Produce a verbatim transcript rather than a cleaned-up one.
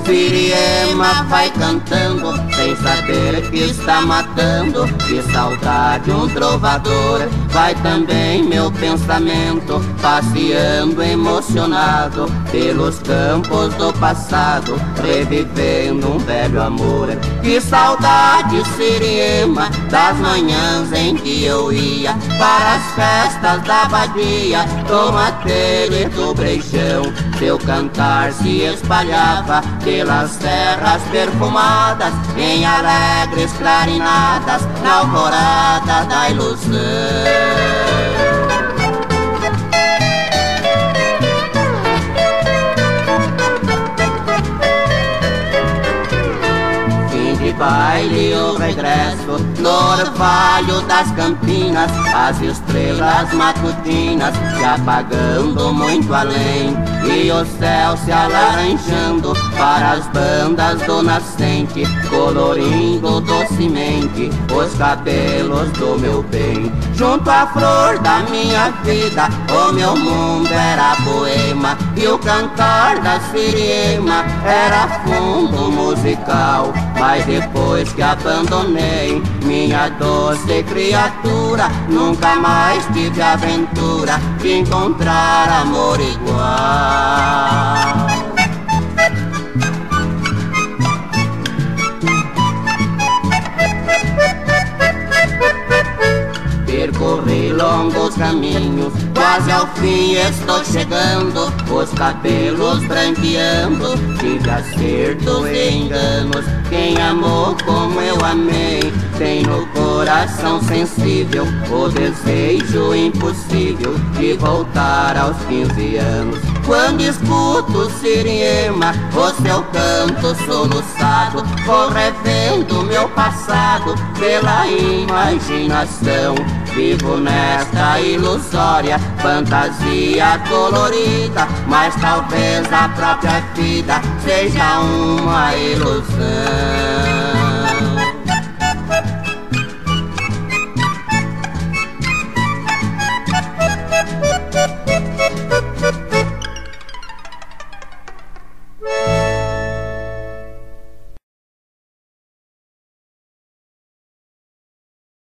Siriema vai cantando, sem saber que está matando. Que saudade um trovador. Vai também meu pensamento, passeando emocionado pelos campos do passado, revivendo um velho amor. Que saudade, Siriema, das manhãs em que eu ia para as festas da abadia, do mateiro e do brejão. Seu cantar se espalhava pelas terras perfumadas, em alegres clarinadas, na alvorada da ilusão. Baile o regresso no orvalho das campinas, as estrelas matutinas se apagando muito além, e o céu se alaranjando para as bandas do nascente, colorindo docemente os cabelos do meu bem. Junto à flor da minha vida, o meu mundo era poema, e o cantar da Siriema era fundo musical. Mas depois que abandonei minha doce criatura, nunca mais tive aventura de encontrar amor igual. Percorri longos caminhos, quase ao fim estou chegando, os cabelos branqueando, tive acertos e enganos. Quem amou como eu amei tem no coração sensível o desejo impossível de voltar aos quinze anos. Quando escuto Siriema, o seu canto soluçado, vou revendo meu passado pela imaginação. Vivo nesta ilusória fantasia colorida, mas talvez a própria vida seja uma ilusão.